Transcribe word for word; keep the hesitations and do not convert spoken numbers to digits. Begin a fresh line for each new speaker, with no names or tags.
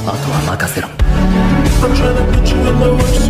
あとは任せろ。
I'm trying to put you in my worst